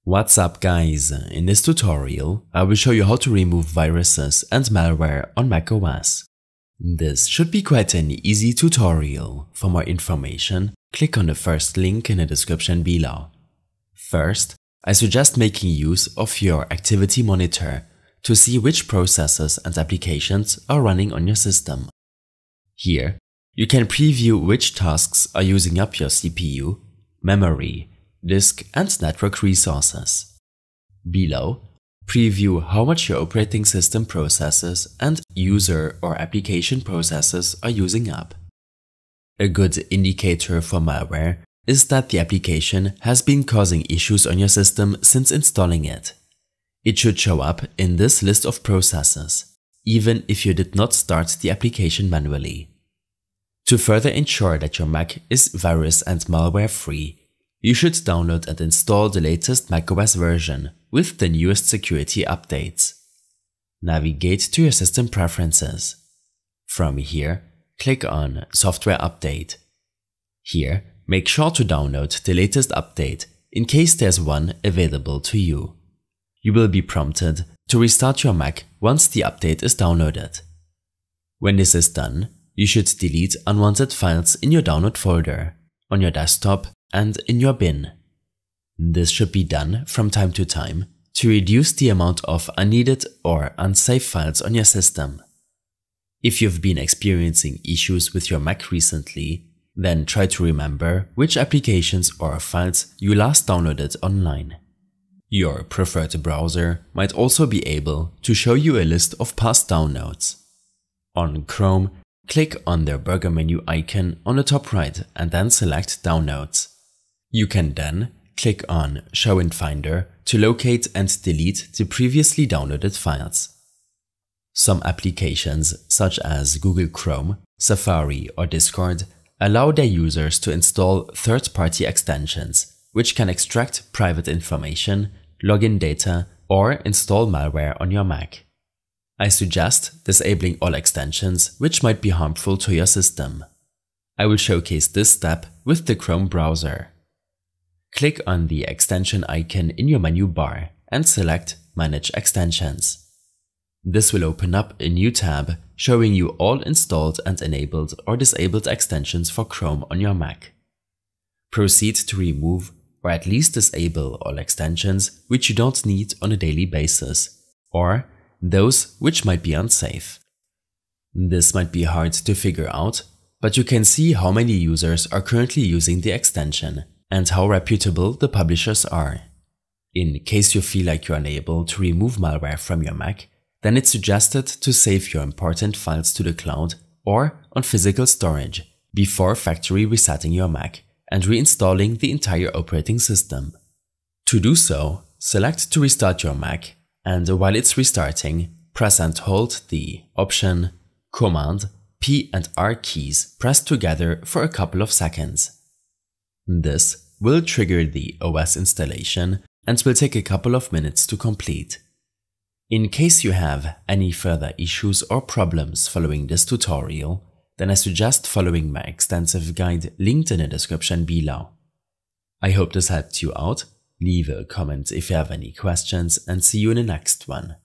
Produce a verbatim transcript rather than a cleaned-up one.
What's up guys, in this tutorial I will show you how to remove viruses and malware on macOS. This should be quite an easy tutorial. For more information, click on the first link in the description below. First, I suggest making use of your activity monitor to see which processes and applications are running on your system. Here, you can preview which tasks are using up your C P U, memory, disk and network resources. Below, preview how much your operating system processes and user or application processes are using up. A good indicator for malware is that the application has been causing issues on your system since installing it. It should show up in this list of processes, even if you did not start the application manually. To further ensure that your Mac is virus and malware free, you should download and install the latest macOS version with the newest security updates. Navigate to your system preferences. From here, click on Software Update. Here, make sure to download the latest update in case there's one available to you. You will be prompted to restart your Mac once the update is downloaded. When this is done, you should delete unwanted files in your download folder, on your desktop, and in your bin. This should be done from time to time to reduce the amount of unneeded or unsafe files on your system. If you've been experiencing issues with your Mac recently, then try to remember which applications or files you last downloaded online. Your preferred browser might also be able to show you a list of past downloads. On Chrome, click on the burger menu icon on the top right and then select Downloads. You can then click on Show in Finder to locate and delete the previously downloaded files. Some applications, such as Google Chrome, Safari or Discord, allow their users to install third-party extensions, which can extract private information, login data, or install malware on your Mac. I suggest disabling all extensions which might be harmful to your system. I will showcase this step with the Chrome browser. Click on the extension icon in your menu bar and select Manage Extensions. This will open up a new tab showing you all installed and enabled or disabled extensions for Chrome on your Mac. Proceed to remove or at least disable all extensions which you don't need on a daily basis, or those which might be unsafe. This might be hard to figure out, but you can see how many users are currently using the extension and how reputable the publishers are. In case you feel like you're unable to remove malware from your Mac, then it's suggested to save your important files to the cloud or on physical storage before factory resetting your Mac and reinstalling the entire operating system. To do so, select to restart your Mac, and while it's restarting, press and hold the Option, Command, P and R keys pressed together for a couple of seconds. This will trigger the O S installation and will take a couple of minutes to complete. In case you have any further issues or problems following this tutorial, then I suggest following my extensive guide linked in the description below. I hope this helped you out. Leave a comment if you have any questions and see you in the next one.